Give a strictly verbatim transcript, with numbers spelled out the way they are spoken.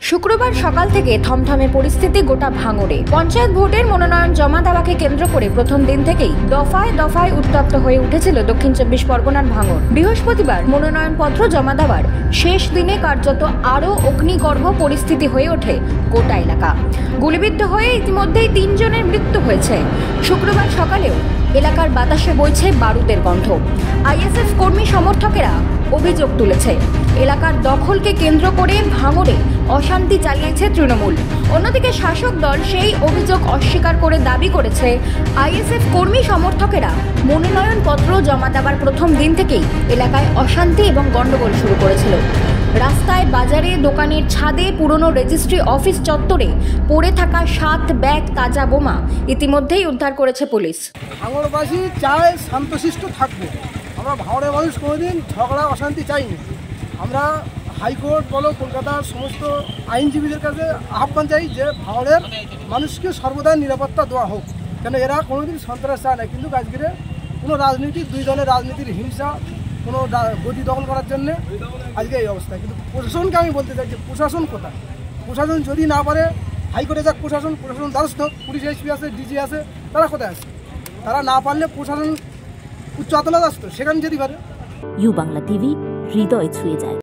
শুক্রবার সকাল থেকে থমথমে পরিস্থিতি গোটা ভাঙড়ে। পঞ্চায়েত ভোটের মনোনয়ন জমা দেওয়াকে কেন্দ্র করে প্রথম দিন থেকেই দফায় দফায় উত্তপ্ত হয়ে উঠেছিল দক্ষিণ চব্বিশ পরগনার ভাঙড়। বৃহস্পতিবার মনোনয়নপত্র জমা দেওয়ার শেষ দিনে কার্যত আরও অগ্নিগর্ভ পরিস্থিতি হয়ে ওঠে গোটা এলাকা। গুলিবিদ্ধ হয়ে ইতিমধ্যেই তিনজনের মৃত্যু হয়েছে। শুক্রবার সকালেও এলাকার বাতাসে বইছে বারুদের গন্ধ। আইএসএফ কর্মী সমর্থকেরা অভিযোগ তুলেছে, এলাকার দখলকে কেন্দ্র করে ভাঙড়ে অশান্তি চালিয়েছে তৃণমূল। অন্যদিকে শাসক দল সেই অভিযোগ অস্বীকার করে দাবি করেছে, আইএসএফ কর্মী সমর্থকেরা মনোনয়নপত্র জমা দেওয়ার প্রথম দিন থেকেই এলাকায় অশান্তি এবং গণ্ডগোল শুরু করেছিল। রাস্তায়, বাজারে, দোকানের ছাদে, পুরনো রেজিস্ট্রি অফিস চত্বরে পড়ে থাকা সাত ব্যাগ তাজা বোমা ইতিমধ্যেই উদ্ধার করেছে পুলিশ। ভাঙড়বাসী চায় শান্তশিষ্ট থাকবো। আমরা ভাঙড়ের মানুষ কোনোদিন ঝগড়া অশান্তি চাই না। আমরা হাইকোর্ট বলো, কলকাতার সমস্ত আইনজীবীদের কাছে আহ্বান চাই যে ভাঙড়ের মানুষকে সর্বদা নিরাপত্তা দেওয়া হোক, কেন এরা কোনোদিন সন্ত্রাস চায় না। কিন্তু আজকে কোনো রাজনীতি, দুই দলের রাজনীতির হিংসা, কোনো গদি দখল করার জন্য আজকে এই অবস্থা। কিন্তু প্রশাসনকে আমি বলতে চাই যে প্রশাসন কোথায়? প্রশাসন যদি না পারে, হাইকোর্টে যাক প্রশাসন, প্রশাসন দ্বারস্থ হোক, পুলিশ এসপি আছে, ডিজি আছে, তারা কোথায় আছে? তারা না পারলে প্রশাসন উচ্চ আদালত আসতো, সেখানে যেতে পারে। ইউ বাংলা টিভি, হৃদয় ছুঁয়ে যায়।